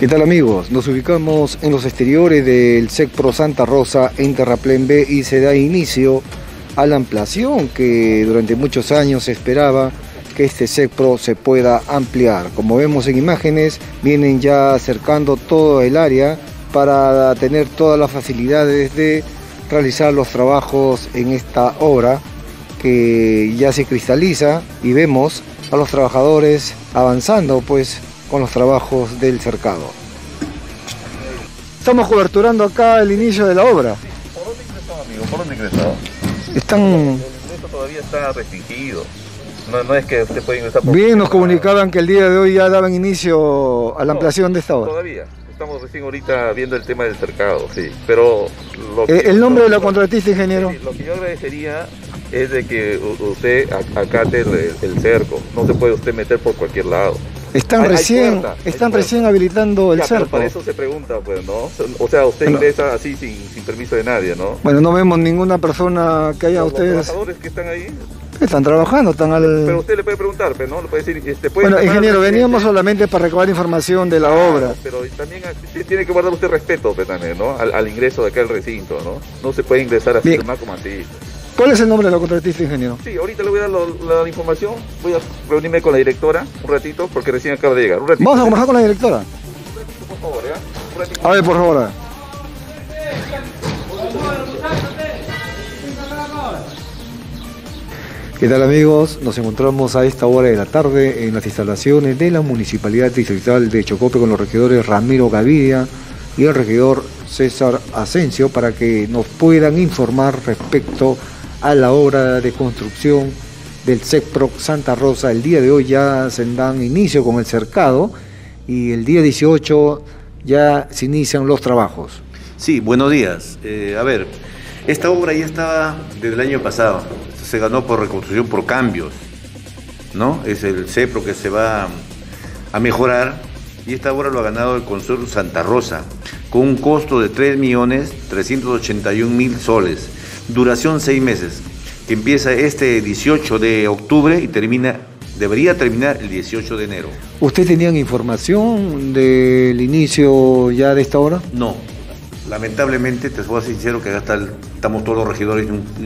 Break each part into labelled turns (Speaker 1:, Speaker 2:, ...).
Speaker 1: ¿Qué tal, amigos? Nos ubicamos en los exteriores del SECPRO Santa Rosa en Terraplén B y se da inicio a la ampliación que durante muchos años se esperaba que este SECPRO se pueda ampliar. Como vemos en imágenes, vienen ya acercando todo el área para tener todas las facilidades de realizar los trabajos en esta obra que ya se cristaliza y vemos a los trabajadores avanzando pues con los trabajos del cercado. Estamos coberturando acá el inicio de la obra.
Speaker 2: ¿Por dónde ingresó, amigo? ¿Por dónde ingresó?
Speaker 1: Están...
Speaker 2: El ingreso todavía está restringido. No es que usted puede ingresar por...
Speaker 1: Bien, nos comunicaban que el día de hoy ya daban inicio a la ampliación de esta obra.
Speaker 2: Todavía. Estamos recién ahorita viendo el tema del cercado, sí. Pero...
Speaker 1: ¿El nombre de la contratista, ingeniero?
Speaker 2: Sí, lo que yo agradecería es de que usted acate el cerco. No se puede usted meter por cualquier lado.
Speaker 1: Están recién habilitando el
Speaker 2: ya,
Speaker 1: cerco.
Speaker 2: Pero para eso se pregunta, pues, ¿no? O sea, usted ingresa así sin permiso de nadie, ¿no?
Speaker 1: Bueno, no vemos ninguna persona que haya ustedes...
Speaker 2: Los trabajadores que están ahí...
Speaker 1: Están trabajando, están al...
Speaker 2: Pero usted le puede preguntar, pues, ¿no? Le puede decir...
Speaker 1: Bueno, ingeniero, veníamos solamente para recabar información de la obra.
Speaker 2: Pero también tiene que guardar usted respeto, pues, también, ¿no? Al ingreso de acá al recinto, ¿no? No se puede ingresar así más como así.
Speaker 1: ¿Cuál es el nombre de la contratista, ingeniero?
Speaker 2: Sí, ahorita le voy a dar la información. Voy a reunirme con la directora un ratito, porque recién acaba de llegar. Un ratito.
Speaker 1: Vamos a conversar con la directora.
Speaker 2: Un ratito, por favor, ¿ya? Un ratito.
Speaker 1: A ver, por favor. ¿Qué tal, amigos? Nos encontramos a esta hora de la tarde en las instalaciones de la Municipalidad Distrital de Chocope con los regidores Ramiro Gavidia y el regidor César Asensio para que nos puedan informar respecto a la obra de construcción del SECPRO Santa Rosa. El día de hoy ya se dan inicio con el cercado y el día 18 ya se inician los trabajos.
Speaker 3: Sí, buenos días. A ver, esta obra ya estaba desde el año pasado. Se ganó por reconstrucción por cambios, ¿no? Es el SECPRO que se va a mejorar y esta obra lo ha ganado el Consorcio Santa Rosa con un costo de 3.381.000 soles. Duración 6 meses, que empieza este 18 de octubre y debería terminar el 18 de enero.
Speaker 1: ¿Usted tenían información del inicio ya de esta obra?
Speaker 3: No, lamentablemente, te soy sincero que acá estamos todos los regidores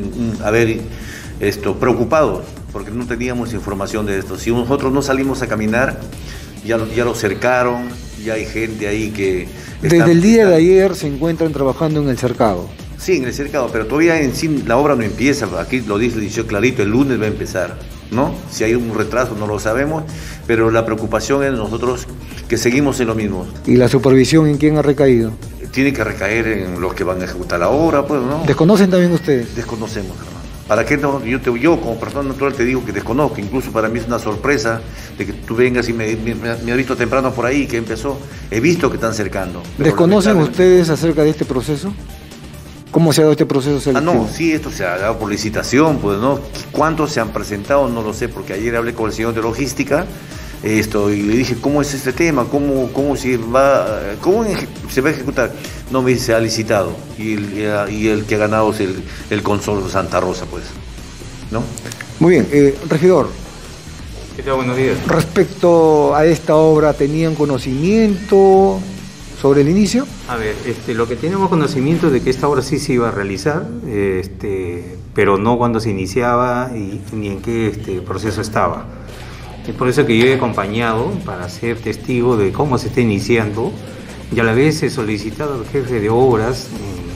Speaker 3: preocupados, porque no teníamos información de esto. Si nosotros no salimos a caminar, ya lo cercaron, ya hay gente ahí que...
Speaker 1: Desde el día de ayer se encuentran trabajando en el cercado.
Speaker 3: Sí, en el cercado, pero todavía en sí la obra no empieza. Aquí lo dice clarito, el lunes va a empezar, ¿no? Si hay un retraso no lo sabemos, pero la preocupación es nosotros que seguimos en lo mismo.
Speaker 1: ¿Y la supervisión en quién ha recaído?
Speaker 3: Tiene que recaer en los que van a ejecutar la obra, pues, ¿no?
Speaker 1: ¿Desconocen también ustedes?
Speaker 3: Desconocemos, hermano. ¿Para qué no? Yo como persona natural te digo que desconozco, incluso para mí es una sorpresa de que tú vengas y me has visto temprano por ahí que empezó, he visto que están cercando.
Speaker 1: ¿Desconocen ustedes acerca de este proceso? ¿Cómo se ha dado este proceso selectivo?
Speaker 3: No, sí, esto se ha dado por licitación, pues, ¿no? ¿Cuántos se han presentado? No lo sé, porque ayer hablé con el señor de logística, y le dije, ¿cómo es este tema? ¿Cómo se va a ejecutar? No, me dice, se ha licitado, y el que ha ganado es el Consorcio Santa Rosa, pues, ¿no?
Speaker 1: Muy bien, regidor.
Speaker 4: ¿Qué tal? Buenos días.
Speaker 1: Respecto a esta obra, ¿tenían conocimiento sobre el inicio?
Speaker 4: A ver, lo que tenemos conocimiento de que esta obra sí se iba a realizar, pero no cuando se iniciaba ni en qué proceso estaba. Es por eso que yo he acompañado para ser testigo de cómo se está iniciando y a la vez he solicitado al jefe de obras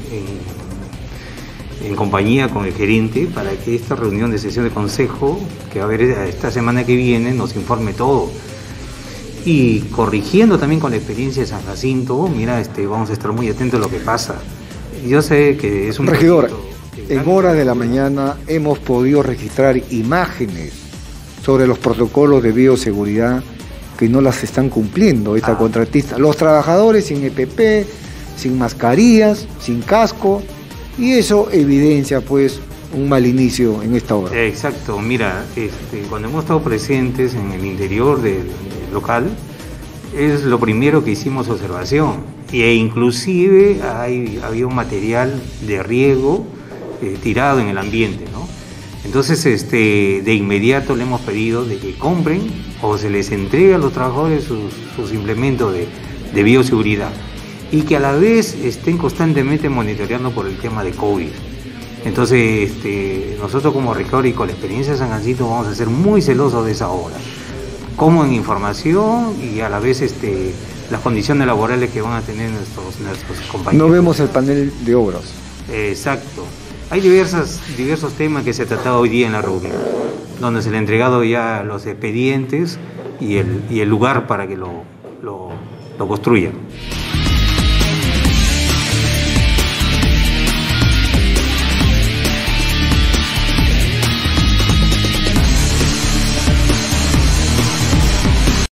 Speaker 4: en compañía con el gerente para que esta reunión de sesión de consejo que va a haber esta semana que viene nos informe todo. Y corrigiendo también con la experiencia de San Jacinto, mira, vamos a estar muy atentos a lo que pasa. Yo sé que es un...
Speaker 1: Regidor, en horas de la mañana hemos podido registrar imágenes sobre los protocolos de bioseguridad que no las están cumpliendo esta contratista. Los trabajadores sin EPP, sin mascarillas, sin casco, y eso evidencia pues un mal inicio en esta obra.
Speaker 4: Exacto, mira, cuando hemos estado presentes en el interior del local, es lo primero que hicimos observación, e inclusive había un material de riego tirado en el ambiente, ¿no? Entonces, de inmediato le hemos pedido de que compren o se les entregue a los trabajadores sus implementos de bioseguridad, y que a la vez estén constantemente monitoreando por el tema de COVID. Entonces, nosotros como rector y con la experiencia de San Jacinto vamos a ser muy celosos de esa obra, como en información y a la vez las condiciones laborales que van a tener nuestros compañeros.
Speaker 1: No vemos el panel de obras.
Speaker 4: Exacto. Hay diversos temas que se ha tratado hoy día en la reunión, donde se le han entregado ya los expedientes y el lugar para que lo construyan.